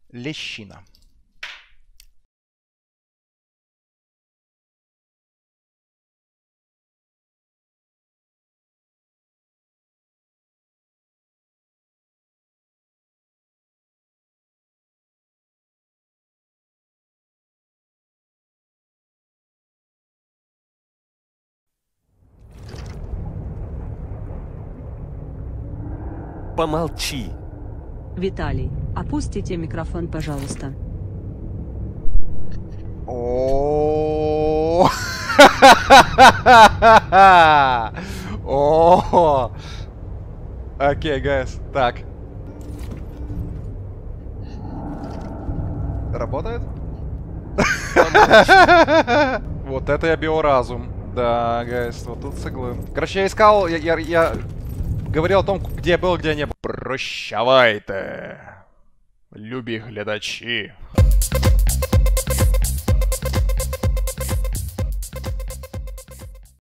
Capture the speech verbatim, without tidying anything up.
Лещина. Помолчи. Виталий, опустите микрофон, пожалуйста. О. О. Окей, гайс. Так. Работает? Вот это я биоразум. Да, гайс, вот тут согласен. Короче, я искал, я, я, я говорил о том, где я был, где я не был. Прощавайте, любі глядачі.